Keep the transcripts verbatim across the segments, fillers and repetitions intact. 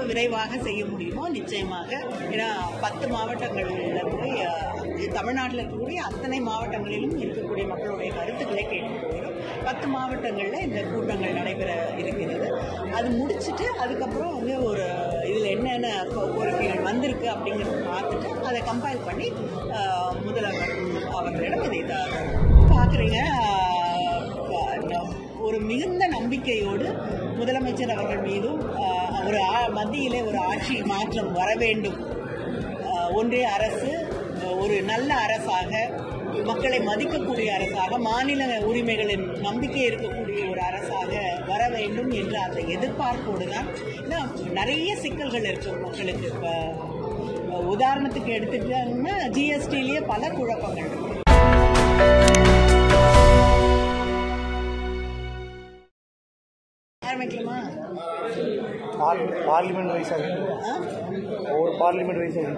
விரைவாக செய்ய முடியுமோ நிச்சயமாக. ஏன்னா பத்து மாவட்டங்களில் போய் தமிழ்நாட்டில் இருக்கக்கூடிய அத்தனை மாவட்டங்களிலும் இருக்கக்கூடிய மக்களுடைய கருத்துக்களை கேட்டு போயிடும். பத்து மாவட்டங்களில் இந்த கூட்டங்கள் நடைபெற இருக்கிறது. அது முடிச்சுட்டு அதுக்கப்புறம் வந்து ஒரு இதில் என்னென்ன கோரிக்கைகள் வந்திருக்கு அப்படிங்கிறத பார்த்துட்டு அதை கம்பைல் பண்ணி முதல்வர் அவர்களிடம் இதை பார்க்குறீங்க. ஒரு மிகுந்த நம்பிக்கையோடு முதலமைச்சர் அவர்கள் மீதும் ஒரு மத்தியிலே ஒரு ஆட்சி மாற்றம் வர வேண்டும், ஒன்றிய அரசு ஒரு நல்ல அரசாக, மக்களை மதிக்கக்கூடிய அரசாக, மாநில உரிமைகளின் நம்பிக்கை இருக்கக்கூடிய ஒரு அரசாக வர வேண்டும் என்ற அந்த எதிர்பார்ப்போடு தான். நிறைய சிக்கல்கள் இருக்கும் மக்களுக்கு. இப்போ உதாரணத்துக்கு எடுத்துக்கிட்டாங்கன்னா ஜிஎஸ்டிலேயே பல குழப்பங்கள் இருக்கு. ஆரம்பிக்கலாமா? பார்லிமெண்ட் வைஸாக ஒவ்வொரு பார்லிமெண்ட் வைஸாக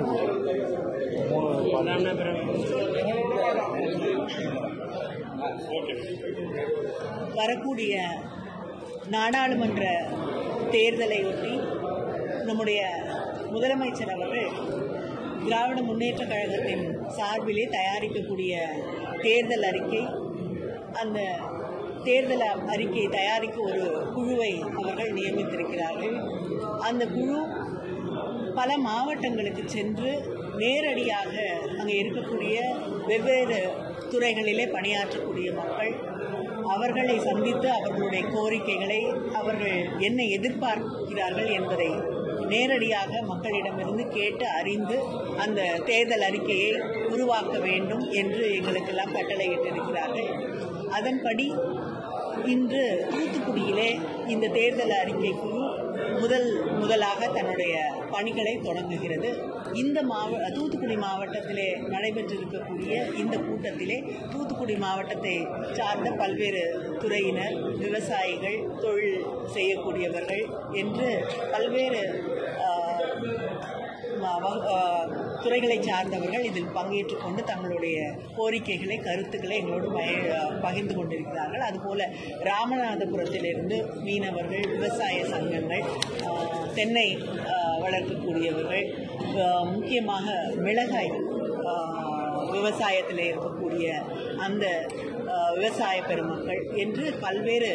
வரக்கூடிய நாடாளுமன்ற தேர்தலை ஒட்டி நம்முடைய முதலமைச்சர் அவர்கள் திராவிட முன்னேற்ற கழகத்தின் சார்பிலே தயாரிக்கக்கூடிய தேர்தல் அறிக்கை, அந்த தேர்தல் அறிக்கையை தயாரிக்க ஒரு குழுவை அவர்கள் நியமித்திருக்கிறார்கள். அந்த குழு பல மாவட்டங்களுக்கு சென்று நேரடியாக அங்கே இருக்கக்கூடிய வெவ்வேறு துறைகளிலே பணியாற்றக்கூடிய மக்கள் அவர்களை சந்தித்து அவர்களுடைய கோரிக்கைகளை, அவர்கள் என்ன எதிர்பார்க்கிறார்கள் என்பதை நேரடியாக மக்களிடமிருந்து கேட்டு அறிந்து அந்த தேர்தல் அறிக்கையை உருவாக்க வேண்டும் என்று எங்களுக்கெல்லாம் கட்டளையிட்டிருக்கிறார்கள். அதன்படி இன்று தூத்துக்குடியிலே இந்த தேர்தல் அறிக்கை குழு முதல் முதலாக தன்னுடைய பணிகளை தொடங்குகிறது. இந்த மாவ தூத்துக்குடி மாவட்டத்திலே நடைபெற்றிருக்கக்கூடிய இந்த கூட்டத்திலே தூத்துக்குடி மாவட்டத்தை சார்ந்த பல்வேறு துறையினர், விவசாயிகள், தொழில் செய்யக்கூடியவர்கள் என்று பல்வேறு துறைகளை சார்ந்தவர்கள் இதில் பங்கேற்று கொண்டு தங்களுடைய கோரிக்கைகளை, கருத்துக்களை எங்களோடு பகிர்ந்து கொண்டிருக்கிறார்கள். அதுபோல ராமநாதபுரத்திலிருந்து மீனவர்கள், விவசாய சங்கங்கள், தென்னை வளர்க்கக்கூடியவர்கள், முக்கியமாக மிளகாய் விவசாயத்தில் இருக்கக்கூடிய அந்த விவசாய பெருமக்கள் என்று பல்வேறு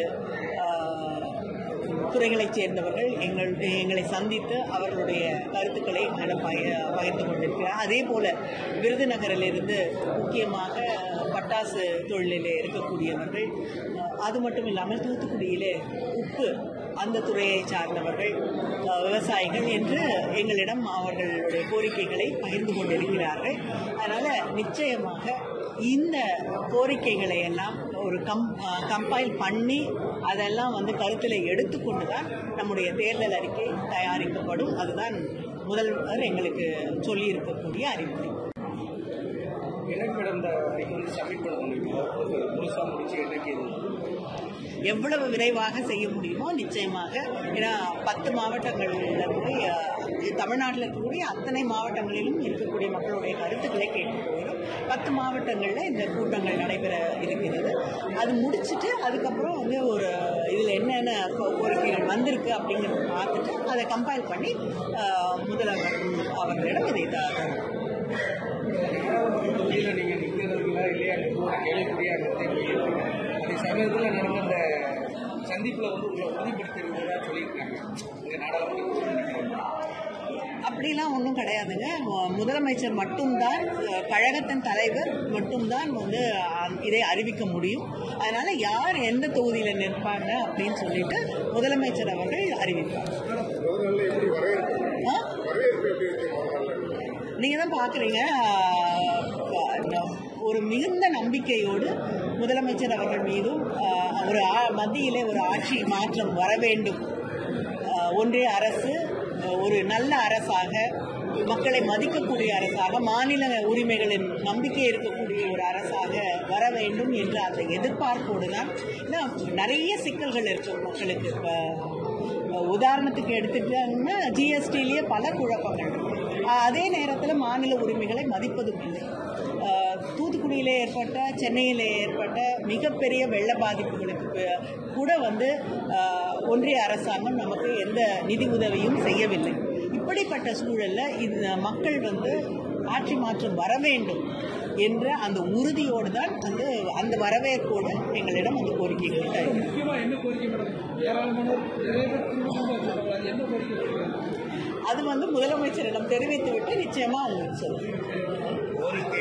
துறைகளைச் சேர்ந்தவர்கள் எங்கள் எங்களை சந்தித்து அவர்களுடைய கருத்துக்களை எங்களிடம் பகிர்ந்து கொண்டிருக்கிறார். அதே போல விருதுநகரிலிருந்து முக்கியமாக பட்டாசு தொழிலில் இருக்கக்கூடியவர்கள், அது மட்டும் இல்லாமல் தூத்துக்குடியிலே உப்பு அந்த துறையை சார்ந்தவர்கள், விவசாயிகள் என்று எங்களிடம் அவர்களுடைய கோரிக்கைகளை பகிர்ந்து கொண்டிருக்கிறார்கள். அதனால் நிச்சயமாக இந்த கோரிக்கைகளை எல்லாம் ஒரு கம் கம்பைல் பண்ணி அதெல்லாம் வந்து கருத்தில் எடுத்துக்கொண்டு தான் நம்முடைய தேர்தல் அறிக்கை தயாரிக்கப்படும். அதுதான் முதல்வர் எங்களுக்கு சொல்லி இருக்கக்கூடிய அறிவுரை. எவ்வளவு விரைவாக செய்ய முடியுமோ நிச்சயமாக. ஏன்னா பத்து மாவட்டங்களில் போய் தமிழ்நாட்டில் இருக்கக்கூடிய அத்தனை மாவட்டங்களிலும் இருக்கக்கூடிய மக்களுடைய கருத்துக்களை கேட்டு போயிடும். பத்து மாவட்டங்களில் இந்த கூட்டங்கள் நடைபெற இருக்கிறது. அது முடிச்சுட்டு அதுக்கப்புறம் வந்து ஒரு இதில் என்னென்ன கோரிக்கைகள் வந்திருக்கு அப்படிங்கிறத பார்த்துட்டு அதை கம்பைல் பண்ணி முதல்வர் அவர்களிடம் இதை நீங்கள் நிற்கிறதுல இல்லையா கேள்விக்குரிய அந்த சமயத்தில் நடந்த அந்த சந்திப்பில் வந்து உங்களை உறுதிப்படுத்திருக்கிறதா சொல்லியிருக்காங்க இந்த நாடாளுமன்ற. அப்படிலாம் ஒன்றும் கிடையாதுங்க. முதலமைச்சர் மட்டும்தான், கழகத்தின் தலைவர் மட்டும்தான் வந்து இதை அறிவிக்க முடியும். அதனால யார் எந்த தொகுதியில் நிற்பாங்க அப்படின்னு சொல்லிட்டு முதலமைச்சர் அவர்கள் அறிவிப்பார். நீங்க தான் பாக்குறீங்க. ஒரு மிகுந்த நம்பிக்கையோடு முதலமைச்சர் அவர்கள் மீதும் ஒரு மத்தியிலே ஒரு ஆட்சி மாற்றம் வர வேண்டும், ஒன்றிய அரசு ஒரு நல்ல அரசாக, மக்களை மதிக்கக்கூடிய அரசாக, மாநில உரிமைகளின் நம்பிக்கை இருக்கக்கூடிய ஒரு அரசாக வர வேண்டும் என்ற அந்த எதிர்பார்ப்போடு தான். நிறைய சிக்கல்கள் இருக்கும் மக்களுக்கு. இப்போ உதாரணத்துக்கு எடுத்துக்கிட்டாங்கன்னா ஜிஎஸ்டிலேயே பல குழப்பங்கள். அதே நேரத்தில் மாநில உரிமைகளை மதிப்பதும் இல்லை. தூத்துக்குடியில் ஏற்பட்ட, சென்னையில் ஏற்பட்ட மிகப்பெரிய வெள்ள பாதிப்புகளுக்கு கூட வந்து ஒன்றிய அரசாங்கம் நமக்கு எந்த நிதி உதவியும் செய்யவில்லை. இப்படிப்பட்ட சூழலில் இந்த மக்கள் வந்து ஆட்சி மாற்றம் வர வேண்டும் என்ற அந்த உறுதியோடு தான் அந்த அந்த வரவேற்போடு எங்களிடம் அந்த கோரிக்கைகளை அது வந்து முதலமைச்சரிடம் தெரிவித்துவிட்டு நிச்சயமாக அவங்களுக்கு சொல்லுங்கள்.